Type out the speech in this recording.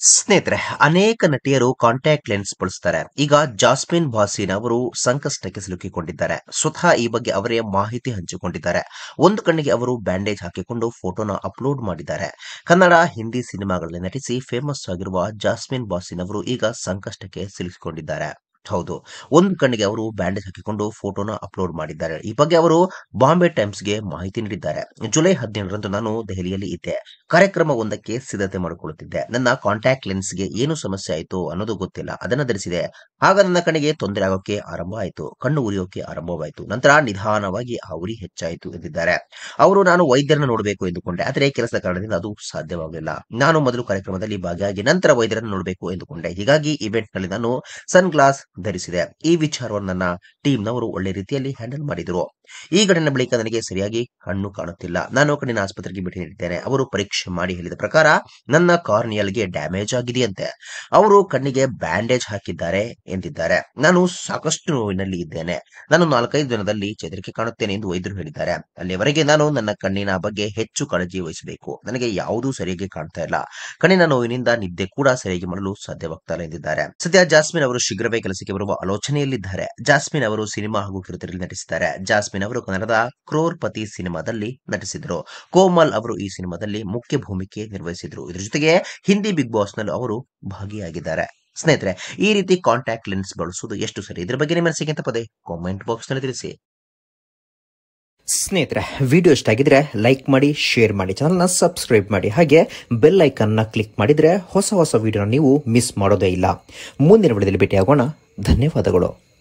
ಸ್ನೇಹಿತರೆ, ಅನೇಕ ನಟಿಯರು ಕಾಂಟ್ಯಾಕ್ಟ್ ಲೆನ್ಸ್ ಬಳಸ್ತಾರೆ. ಈಗ ಜಾಸ್ಮಿನ್ ಬಾಸಿನ್ ಅವರು ಸಂಕಷ್ಟಕ್ಕೆ ಸಿಲುಕಿಕೊಂಡಿದ್ದಾರೆ. ಸ್ವತಃ ಈ ಬಗ್ಗೆ ಅವರೇ ಮಾಹಿತಿ ಹಂಚಿಕೊಂಡಿದ್ದಾರೆ. ಒಂದು ಕಣ್ಣಿಗೆ ಅವರು ಬ್ಯಾಂಡೇಜ್ ಹಾಕಿಕೊಂಡು ಫೋಟೋನ ಅಪ್ಲೋಡ್ ಮಾಡಿದ್ದಾರೆ. ಕನ್ನಡ, ಹಿಂದಿ ಸಿನಿಮಾಗಳಲ್ಲಿ ನಟಿಸಿ ಫೇಮಸ್ ಆಗಿರುವ ಜಾಸ್ಮಿನ್ ಬಾಸಿನ್ ಅವರು ಈಗ ಸಂಕಷ್ಟಕ್ಕೆ ಸಿಲುಕಿಕೊಂಡಿದ್ದಾರೆ. ಹೌದು, ಒಂದು ಕಣ್ಣಿಗೆ ಅವರು ಬ್ಯಾಂಡೇಜ್ ಹಾಕಿಕೊಂಡು ಫೋಟೋನ ಅಪ್ಲೋಡ್ ಮಾಡಿದ್ದಾರೆ. ಈ ಬಗ್ಗೆ ಅವರು ಬಾಂಬೆ ಟೈಮ್ಸ್ಗೆ ಮಾಹಿತಿ ನೀಡಿದ್ದಾರೆ. ಜುಲೈ 17ರಂದು ನಾನು ದೆಹಲಿಯಲ್ಲಿ ಇದ್ದೆ. ಕಾರ್ಯಕ್ರಮವೊಂದಕ್ಕೆ ಸಿದ್ಧತೆ ಮಾಡಿಕೊಳ್ಳುತ್ತಿದ್ದೆ. ನನ್ನ ಕಾಂಟ್ಯಾಕ್ಟ್ ಲೆನ್ಸ್ಗೆ ಏನು ಸಮಸ್ಯೆ ಆಯಿತು ಅನ್ನೋದು ಗೊತ್ತಿಲ್ಲ. ಅದನ್ನು ಧರಿಸಿದೆ. ಆಗ ನನ್ನ ಕಣ್ಣಿಗೆ ತೊಂದರೆ ಆಗೋಕೆ ಆರಂಭ ಆಯಿತು. ಕಣ್ಣು ಉರಿಯೋಕೆ ಆರಂಭವಾಯಿತು. ನಂತರ ನಿಧಾನವಾಗಿ ಆ ಉರಿ ಹೆಚ್ಚಾಯಿತು ಎಂದಿದ್ದಾರೆ. ನಾನು ವೈದ್ಯರನ್ನು ನೋಡಬೇಕು ಎಂದುಕೊಂಡೆ, ಆದರೆ ಕೆಲಸದ ಕಾರಣದಿಂದ ಅದು ಸಾಧ್ಯವಾಗಲಿಲ್ಲ. ನಾನು ಮೊದಲು ಕಾರ್ಯಕ್ರಮದಲ್ಲಿ ಭಾಗಿಯಾಗಿ ನಂತರ ವೈದ್ಯರನ್ನು ನೋಡಬೇಕು ಎಂದುಕೊಂಡೆ. ಹೀಗಾಗಿ ಇವೆಂಟ್ ನಲ್ಲಿ ನಾನು ಸನ್ ಗ್ಲಾಸ್ ಧರಿಸಿದೆ. ಈ ವಿಚಾರವನ್ನು ನನ್ನ ಟೀಮ್ನವರು ಒಳ್ಳೆ ರೀತಿಯಲ್ಲಿ ಹ್ಯಾಂಡಲ್ ಮಾಡಿದರು. ಈ ಘಟನೆ ಬಳಿಕ ನನಗೆ ಸರಿಯಾಗಿ ಕಣ್ಣು ಕಾಣುತ್ತಿಲ್ಲ. ನಾನು ಕಣ್ಣಿನ ಆಸ್ಪತ್ರೆಗೆ ಭೇಟಿ ನೀಡಿದ್ದೇನೆ. ಅವರು ಪರೀಕ್ಷೆ ಮಾಡಿ ಹೇಳಿದ ಪ್ರಕಾರ ನನ್ನ ಕಾರ್ನಿಯಲ್ಗೆ ಡ್ಯಾಮೇಜ್ ಆಗಿದೆಯಂತೆ. ಅವರು ಕಣ್ಣಿಗೆ ಬ್ಯಾಂಡೇಜ್ ಹಾಕಿದ್ದಾರೆ ಎಂದಿದ್ದಾರೆ. ನಾನು ಸಾಕಷ್ಟು ನೋವಿನಲ್ಲಿ ಇದ್ದೇನೆ. ನಾನು 4-5 ದಿನದಲ್ಲಿ ಚೇತರಿಕೆ ಕಾಣುತ್ತೇನೆ ಎಂದು ವೈದ್ಯರು ಹೇಳಿದ್ದಾರೆ. ಅಲ್ಲಿಯವರೆಗೆ ನಾನು ನನ್ನ ಕಣ್ಣಿನ ಬಗ್ಗೆ ಹೆಚ್ಚು ಕಾಳಜಿ ವಹಿಸಬೇಕು. ನನಗೆ ಯಾವುದೂ ಸರಿಯಾಗಿ ಕಾಣ್ತಾ ಇಲ್ಲ. ಕಣ್ಣಿನ ನೋವಿನಿಂದ ನಿದ್ದೆ ಕೂಡ ಸರಿಯಾಗಿ ಮಾಡಲು ಸಾಧ್ಯವಾಗ್ತಾ ಇಲ್ಲ ಎಂದಿದ್ದಾರೆ. ಸದ್ಯ ಜಾಸ್ಮಿನ್ ಅವರು ಶೀಘ್ರವೇ ಕೆಲಸಕ್ಕೆ ಬರುವ ಆಲೋಚನೆಯಲ್ಲಿದ್ದಾರೆ. ಜಾಸ್ಮಿನ್ ಅವರು ಸಿನಿಮಾ ಹಾಗೂ ಕಿರುತೆರೆಯಲ್ಲಿ ನಟಿಸಿದ್ದಾರೆ. ಜಾಸ್ಮಿನ್ ಅವರು ಕನ್ನಡದ ಕ್ರೋರ್ಪತಿ ಸಿನಿಮಾದಲ್ಲಿ ನಟಿಸಿದರು. ಕೋಮಲ್ ಅವರು ಈ ಸಿನಿಮಾದಲ್ಲಿ ಮುಖ್ಯ ಭೂಮಿಕೆ ನಿರ್ವಹಿಸಿದರು. ಇದರ ಜೊತೆಗೆ ಹಿಂದಿ ಬಿಗ್ ಬಾಸ್ ನಲ್ಲೂ ಅವರು ಭಾಗಿಯಾಗಿದ್ದಾರೆ. ಸ್ನೇಹಿತರೆ, ಈ ರೀತಿ ಕಾಂಟ್ಯಾಕ್ಟ್ ಲೆನ್ಸ್ ಬಳಸುವುದು ಎಷ್ಟು ಸರಿ? ಇದರ ಬಗ್ಗೆ ನಿಮ್ಮ ಅನಿಸಿಕೆ ತಪ್ಪದೆ ಕಾಮೆಂಟ್ ಬಾಕ್ಸ್ ನಲ್ಲಿ ತಿಳಿಸಿ. ಸ್ನೇಹಿತರೆ, ವಿಡಿಯೋ ಇಷ್ಟ ಆಗಿದ್ರೆ ಲೈಕ್ ಮಾಡಿ, ಶೇರ್ ಮಾಡಿ, ಚಾನಲ್ನ ಸಬ್ಸ್ಕ್ರೈಬ್ ಮಾಡಿ, ಹಾಗೆ ಬೆಲ್ ಐಕನ್ ನ ಕ್ಲಿಕ್ ಮಾಡಿದ್ರೆ ಹೊಸ ವಿಡಿಯೋನ ನೀವು ಮಿಸ್ ಮಾಡೋದೇ ಇಲ್ಲ. ಮುಂದಿನ ವಿಡಿಯೋದಲ್ಲಿ ಭೇಟಿಯಾಗೋಣ. ಧನ್ಯವಾದಗಳು.